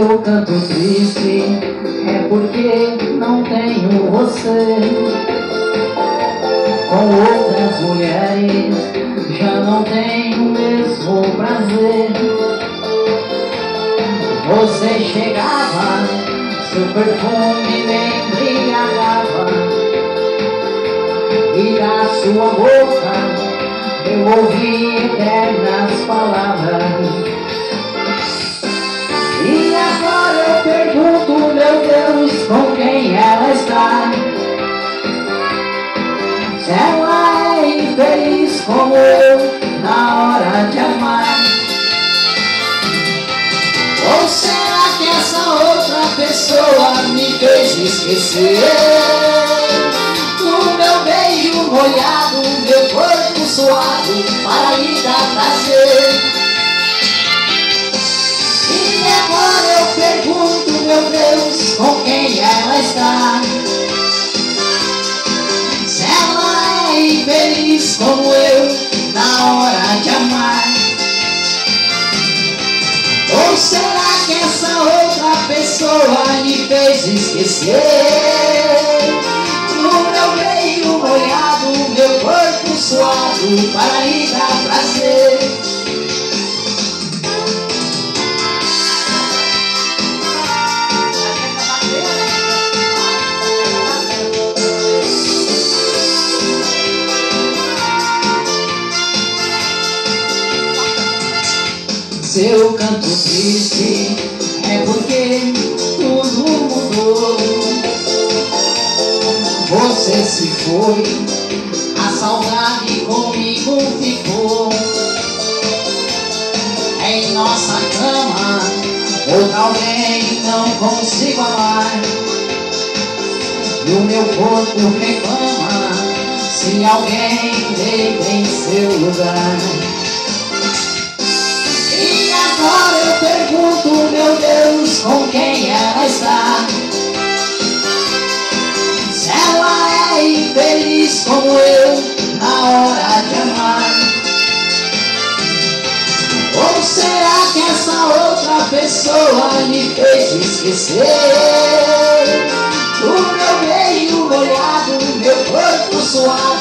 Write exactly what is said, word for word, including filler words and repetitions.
eu canto triste é porque não tenho você. Com outras mulheres já não tenho o mesmo prazer. Você chegava, seu perfume me embriagava, e da sua boca eu ouvi eternas palavras. E agora eu pergunto, meu Deus, com quem ela está? Se ela é infeliz como eu na hora de amar. Ou será que essa outra pessoa me fez esquecer do meu beijo molhado, meu corpo suado para lhe dar prazer? E agora eu pergunto, meu Deus, com quem ela está? Se ela é infeliz como eu na hora de amar. Ou será que essa outra pessoa me fez esquecer do meu beijo molhado, meu corpo suado para lhe dar prazer? Se eu canto triste é porque tudo mudou. Você se foi, a saudade comigo ficou. Em nossa cama, outra alguém não consigo amar. E o meu corpo reclama se alguém deita em seu lugar. Agora eu pergunto, meu Deus, com quem ela está? Se ela é infeliz como eu na hora de amar. Ou será que essa outra pessoa me fez esquecer do meu beijo molhado, meu corpo suado